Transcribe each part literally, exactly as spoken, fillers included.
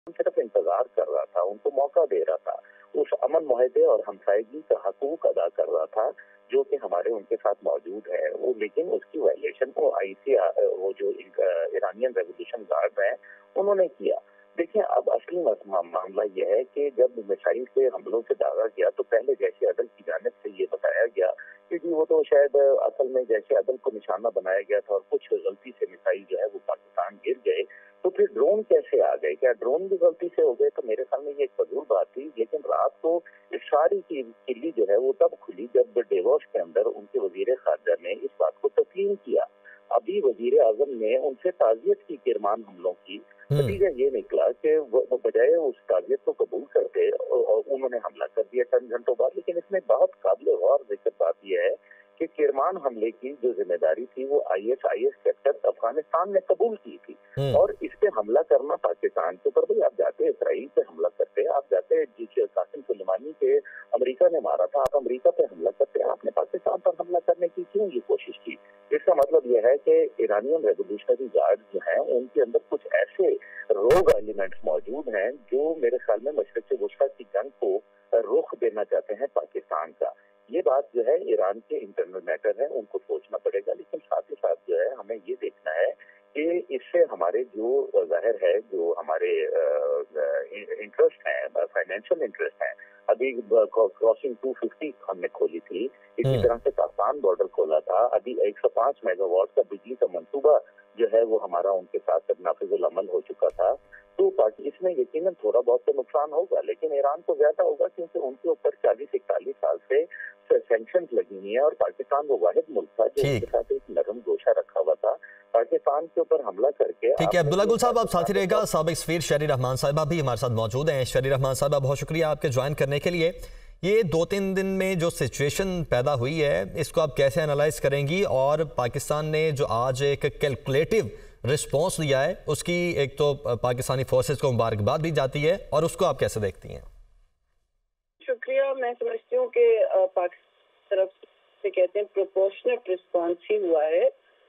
सिर्फ इंतजार कर रहा था, उनको मौका दे रहा था, उस अमन मुआहदे और हमसायगी का हकूक अदा कर रहा था जो कि हमारे उनके साथ मौजूद है। वो लेकिन उसकी वायलेशन को आई सी वो जो ईरानियन रेवोल्यूशन गार्ड हैं उन्होंने किया। देखिए, अब असली मामला यह है कि जब मिसाइल से हमलों से दागा गया तो पहले जैसे अदल की जानिब से ये बताया गया कि जी वो तो शायद असल में जैसे अदल को निशाना बनाया गया था और कुछ गलती से मिसाइल जो है वो पाकिस्तान गिर गए। तो फिर ड्रोन कैसे आ गए? क्या ड्रोन भी गलती से हो गए? तो मेरे सामने ये एक फजूल बात थी। लेकिन रात को इस सारी की किल्ली जो है वो तब खुली जब डेवोस के अंदर उनके वजीर खारजा ने इस बात को तस्लीम किया। अभी वजीर आजम ने उनसे ताजियत की किरमान हमलों की। नतीजा ये निकला कि वो बजाय उस ताजियत को कबूल करते और उन्होंने हमला कर दिया चंद घंटों बाद। लेकिन इसमें बहुत काबिल गौर जिक्र बात यह है कि किरमान हमले की जो जिम्मेदारी थी वो I S I S sector Afghanistan ने कबूल की थी और इस पे हमला करना पाकिस्तान के ऊपर। भाई आप जाते इसराइल पे हमला करते, आप जाते कासिम सुलेमानी पे अमेरिका ने मारा था, आप अमेरिका पे हमला करते, आपने पाकिस्तान पर हमला करने की क्यों ये कोशिश की? इसका मतलब यह है कि ईरानियन रेवोल्यूशनरी गार्ड जो हैं उनके अंदर कुछ ऐसे रोग एलिमेंट्स मौजूद हैं जो मेरे ख्याल में मशरक़ वुस्ता की जंग को रुख देना चाहते हैं पाकिस्तान का। ये बात जो है ईरान के इंटरनल मैटर है, उनको सोचना पड़ेगा। लेकिन साथ ही साथ जो है हमें ये देखना है कि इससे हमारे जो जाहिर है जो हमारे इंटरेस्ट हैं, फाइनेंशियल इंटरेस्ट हैं, अभी क्रॉसिंग दो सौ पचास हमने खोली थी, इसी तरह से पाकिस्तान बॉर्डर खोला था, अभी एक सौ पाँच मेगावाट का बिजली का मंसूबा जो है वो हमारा उनके साथ नाफिजुल अमल हो चुका था। तो इसमें यकीनन थोड़ा बहुत तो नुकसान होगा, लेकिन ईरान को ज्यादा होगा क्योंकि उनके ऊपर चालीस इकतालीस साल से सैंक्शंस लगी हुई है और पाकिस्तान वो वाहिद मुल्क था जो उनके साथ एक नरम गोशा रखा हुआ था। पाकिस्तान के ऊपर हमला करके ठीक है। अब्दुल्ला गुल साहब आप साथी रहेगा। साबिक सफीर शहरी रहमान साहिबा भी हमारे साथ मौजूद हैं। शहरी रहमान साहिबा बहुत शुक्रिया आपके ज्वाइन करने के लिए। ये दो तीन दिन में जो सिचुएशन पैदा हुई है इसको आप कैसे एनालाइज करेंगी और पाकिस्तान ने जो आज एक कैलकुलेटिव रिस्पॉन्स दिया है उसकी एक तो पाकिस्तानी फोर्सेस को मुबारकबाद दी जाती है और उसको आप कैसे देखती हैं? शुक्रिया। मैं समझती हूँ कि पाकिस्तान तरफ से कहते हैं प्रोपोर्शनेट रिस्पॉन्स ही हुआ है,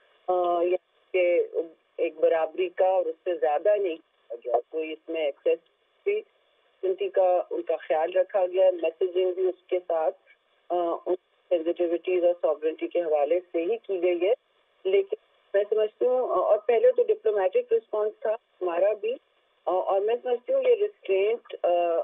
कि एक बराबरी का और उससे ज्यादा नहीं किया गया। कोई इसमें एक्सेस भी का उनका ख्याल रखा गया, मैसेजिंग भी उसके साथ उन सेंसिटिविटीज और सॉवरेंटी के हवाले से ही की गई है। लेकिन मैं समझती हूँ, और पहले तो डिप्लोमेटिक रिस्पॉन्स था हमारा भी, और मैं समझती हूँ ये रिस्ट्रेंट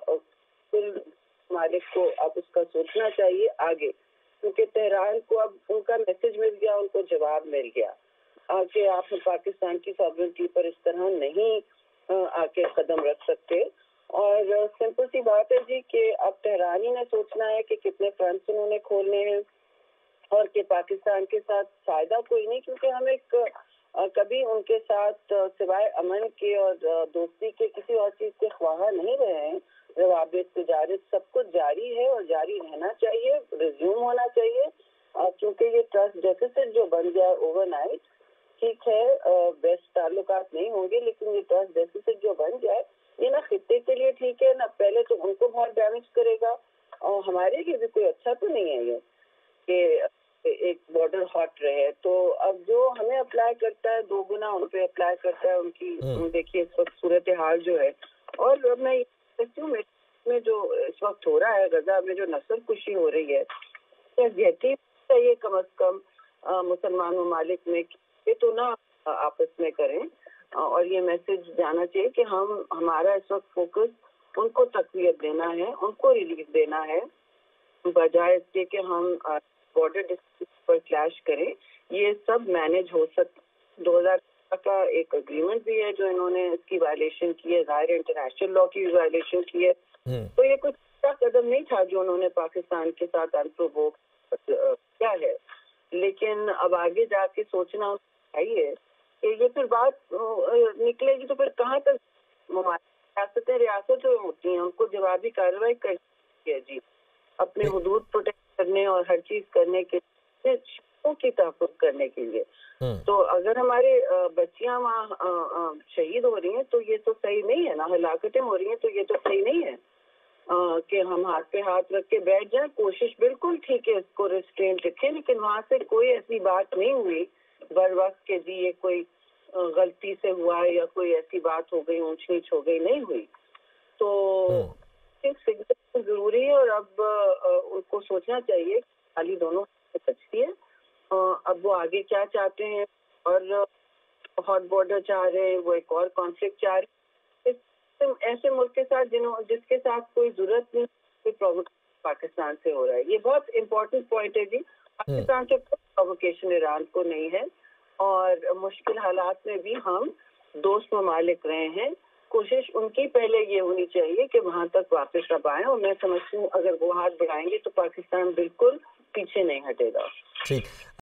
कुल मालिक को अब उसका सोचना चाहिए आगे, क्योंकि तेहरान को अब उनका मैसेज मिल गया, उनको जवाब मिल गया कि आप पाकिस्तान की सॉवरेंटी पर इस तरह नहीं आके कदम रख सकते। और सिंपल सी बात है जी कि अब तेहरान ही ने सोचना है कि कितने फ्रंट्स उन्होंने खोलने हैं और कि पाकिस्तान के साथ फायदा कोई नहीं, क्योंकि हम एक कभी उनके साथ सिवाय अमन के और दोस्ती के किसी और चीज के ख्वाहा नहीं रहे हैं। रवाबित तिजारत सब कुछ जारी है और जारी रहना चाहिए, रिज्यूम होना चाहिए, क्योंकि ये ट्रस्ट डेफिसिट जो बन गया ओवरनाइट, ठीक है बेस्ट ताल्लुकात नहीं होंगे, लेकिन ये ट्रस्ट डेफिसिट जो बन जाए ये ना खित्ते के लिए ठीक है, ना पहले तो उनको बहुत डैमेज करेगा और हमारे लिए भी कोई अच्छा तो नहीं है ये कि एक बॉर्डर हॉट रहे। तो अब जो हमें अप्लाई करता है दो गुना उन पे अप्लाई करता है। उनकी देखिए इस वक्त सूरत हाल जो है, और मैं ये कहती हूँ में जो इस वक्त हो रहा है गजा में जो नस्ल कुशी हो रही है, यकीन चाहिए कम अज कम मुसलमान ममालिक में ये तो ना आपस में करें और ये मैसेज जाना चाहिए कि हम हमारा इस वक्त फोकस उनको तकवीत देना है, उनको रिलीफ देना है, बजाय इसके कि हम बॉर्डर डिस्प्यूट पर क्लैश करें। ये सब मैनेज हो सकता। दो हजार का एक अग्रीमेंट भी है जो इन्होंने इसकी वायलेशन की है, जाहिर इंटरनेशनल लॉ की वायलेशन की है। तो ये कुछ अच्छा कदम नहीं था जो उन्होंने पाकिस्तान के साथ अनप्रोवोक किया है, लेकिन अब आगे जाके सोचना चाहिए कि ये फिर बात निकलेगी तो फिर कहाँ तक रियासतें रियासतें होती हैं, उनको जवाबी कार्रवाई करनी है जी, अपने हुदूद प्रोटेक्ट करने और हर चीज करने के लिए, की तहफ़्फ़ुज़ करने के लिए। तो अगर हमारे बच्चियां वहाँ शहीद हो रही हैं तो ये तो सही नहीं है ना, हलाकतें हो रही हैं तो ये तो सही नहीं है कि हम हाथ पे हाथ रख के बैठ जाएं। कोशिश बिल्कुल ठीक है, इसको रिस्ट्रेंट रखें, लेकिन वहाँ से कोई ऐसी बात नहीं हुई बर वक्त के जी ये कोई गलती से हुआ या कोई ऐसी बात हो गई, ऊंच नीच हो गई, नहीं हुई। تو سگنل ضروری ہے اور اب ان کو سوچنا چاہیے خالی دونوں بچتی ہے، اب وہ آگے کیا چاہتے ہیں، اور ہاٹ بارڈر چاہ رہے ہیں، وہ ایک اور کانفلکٹ چاہ رہے ہیں ایسے ملک کے ساتھ جنہوں جس کے ساتھ کوئی ضرورت نہیں، کوئی پرووکیشن پاکستان سے ہو رہا ہے. یہ بہت امپورٹنٹ پوائنٹ ہے جی. پاکستان سے کوئی پرووکیشن ایران کو نہیں ہے، اور مشکل حالات میں بھی ہم دوست ممالک رہے ہیں. کوشش ان کی پہلے یہ ہونی چاہیے کہ وہاں تک واپس اب آئیں، اور میں سمجھتی ہوں اگر وہ ہاتھ بڑھائیں گے تو پاکستان بالکل پیچھے نہیں ہٹے گا. ٹھیک.